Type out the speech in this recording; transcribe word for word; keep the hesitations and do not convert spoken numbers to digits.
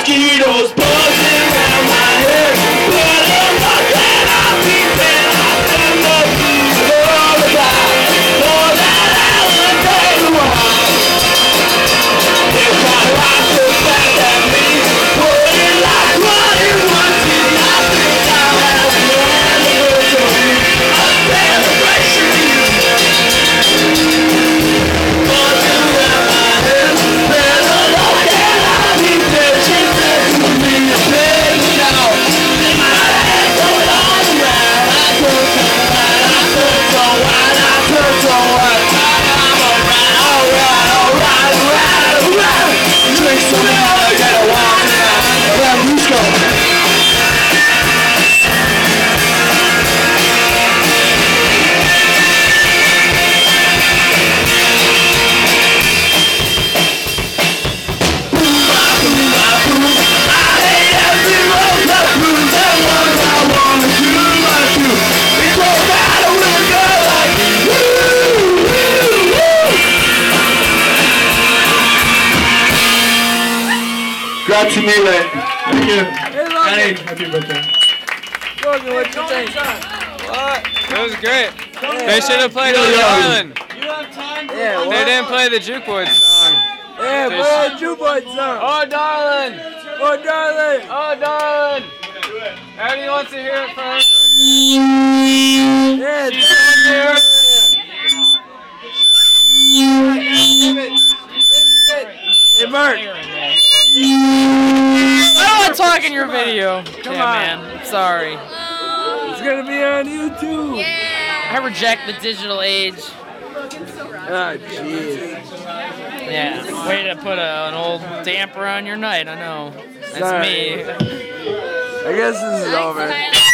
mosquitoes buzzing around my head. But I'm not glad I'll be dead. I send the blues lullaby for that Alan Day. If I rock the back at me, put it like running one thing. I think I'll have an anniversary, a celebration. Buzzing around my head, better look and I'll be dead. She said to me, baby, now, in my head going all around. I turn so white, I turn so white, I turn so white. I'm alright, alright, alright, alright, alright. Drink some more, get a walk now. Well, let's go. Grazie mille. Thank you. Hey, happy birthday. Logan, what you think? What? That was great. They should have played Oh Darling. You have time for Yeah, they didn't play the Jukebox song. Yeah, play that Jukebox song. Oh Darling. Oh darling. Oh Darling. Everybody wants to hear it first. Yeah, She's on there. Hey, Mark. I don't want to talk in your video. Come yeah, on. man. I'm sorry. It's gonna be on YouTube. I reject the digital age. Oh, jeez. Yeah. Way to put a, an old damper on your night. I know. That's Sorry. me. I guess this is over.